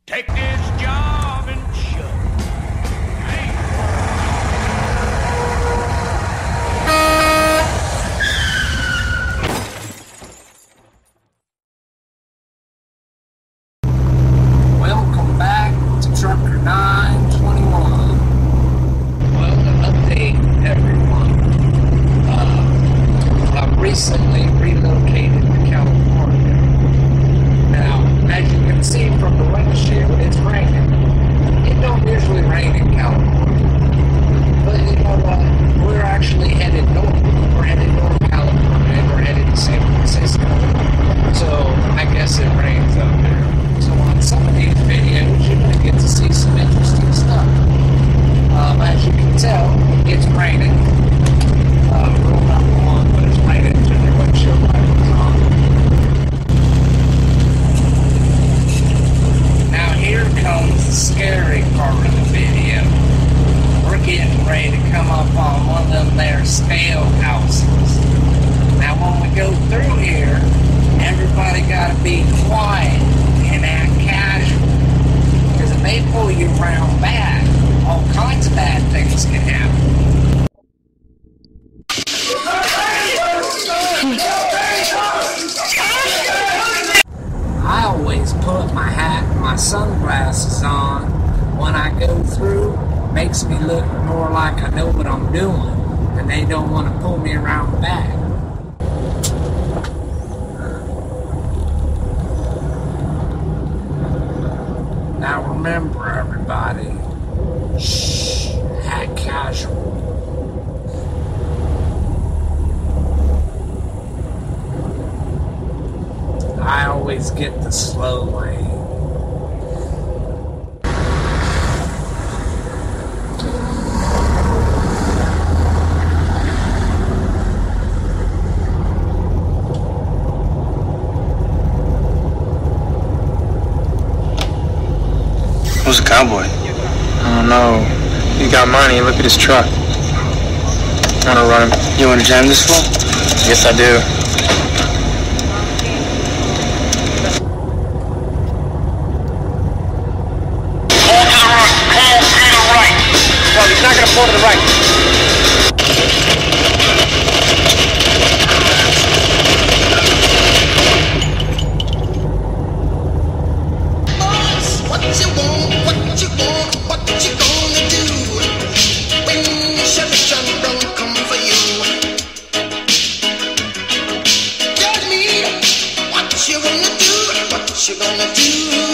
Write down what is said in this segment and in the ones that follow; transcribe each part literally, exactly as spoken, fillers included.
Take this job and shove Welcome back to Trucker nine twenty-one. Well, to update everyone, uh, I recently relocated to California. Now, as you can see from the windshield, it's raining. It don't usually rain in California. But you know what? We're actually headed north. We're headed north to California and we're headed to San Francisco. So, I guess it rains up there. So on some of these videos, you're going to get to see some interesting stuff. Um, as you can tell, it's raining. Uh, rule number one, but it's raining until your windshield wipers on. Now here comes the scary part of the video. We're getting ready to come up on one of them there scale houses. Now when we go through here, everybody got to be quiet and act casual. Because if they pull you around bad, all kinds of bad things can happen. I always put my hat and my sunglasses on when I go through. Makes me look more like I know what I'm doing, and they don't want to pull me around back. Now remember, everybody, shh, act casual. I always get the slow lane. Who's a cowboy? I don't know. He got money. Look at his truck. I wanna run him. You wanna jam this fool? Yes, I do. Pull to the right. Pull to the right. Well, he's not gonna pull to the right. What you want, what you want, what you gonna do when Chevy John don't come for you? Tell me what you gonna do, what you gonna do?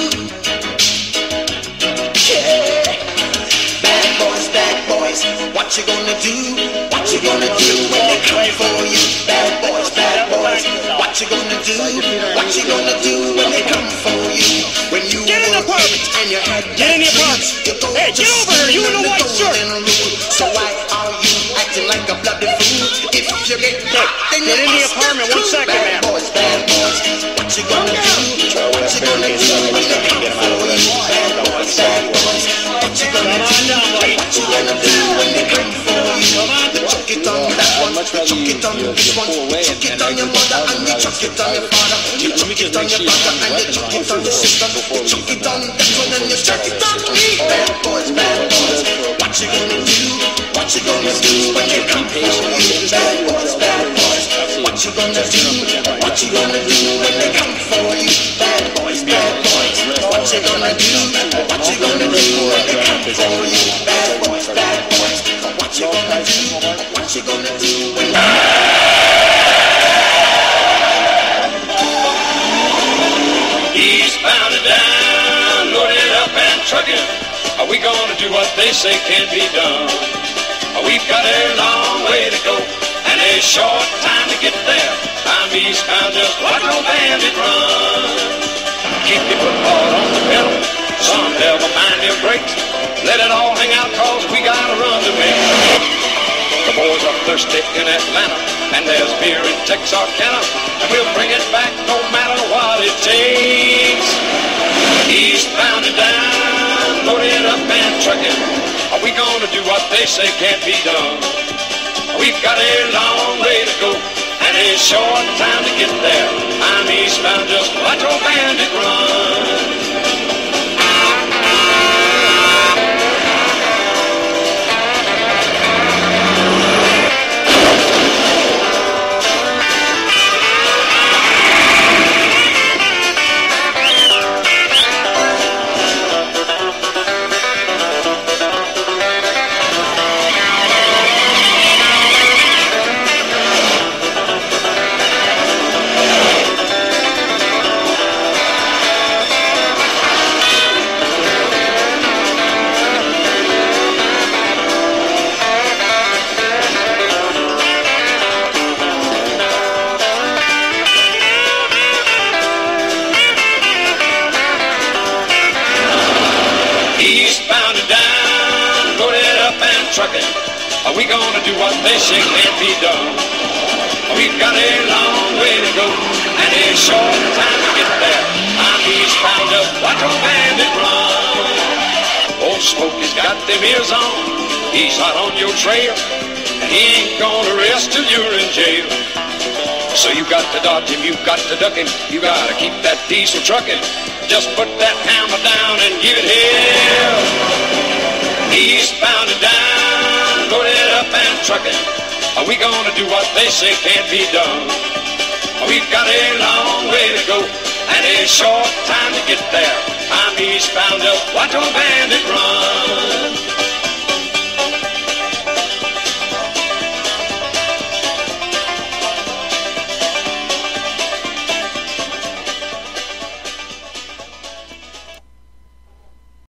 Yeah, bad boys, bad boys, what you gonna do, what you gonna do when they come for you? Bad boys, bad boys, what you gonna do, what you gonna do when they come for you? When you Get in the apartment! and you had Get in the apartment! Hey, get over here! You in the white shirt! So why are you acting like a bloody fool? If you get hot, then Get in the apartment, one second, bad ma'am. boys, bad boys, what you gonna do? What you gonna do when they come for you? Bad boys, bad boys, what you gonna do? What you gonna do when they come for you? You chuck it on that one, you chuck it on this one, you chuck it on your mother and you chuck it on your father, you chuck it on your brother and you chuck it on your sister, you chuck it on that one and you chuck it on me. Bad boys, bad boys, what you gonna do? What you gonna do when they come for you? Bad boys, bad boys, what you gonna do? What you gonna do when they come for you? Bad boys, bad boys, what you gonna do? What you gonna do when they come for you? Bad boys, bad boys, what you gonna do? What you gonna do when Eastbound and down, loaded up and trucking. Are we gonna do what they say can't be done? We've got a long way to go and a short time to get there. I'm eastbound, just watch no bandit run. Keep your foot hard on the pedal, son, never mind your brakes. Let it all hang out, cause we got a run to make. The boys are thirsty in Atlanta, and there's beer in Texarkana, and we'll bring it back no matter what it takes. Eastbound and down, loaded up and trucking. Are we gonna do what they say can't be done? We've got a long way to go and a short time to get there. I'm eastbound, just watch old bandit run. Eastbound and down, loaded up and trucking. Are we gonna do what they say can't be done? We've got a long way to go and a short time to get there. I'm eastbound up, watch old bandit run. Old Smokey's got them ears on, he's hot on your trail, and he ain't gonna rest till you're in jail. So you got to dodge him, you got to duck him, you gotta keep that diesel trucking. Just put that hammer down and give it hell. Eastbound and down, loaded up and trucking. Are we gonna do what they say can't be done? We've got a long way to go and a short time to get there. I'm eastbound up, watch old bandit run.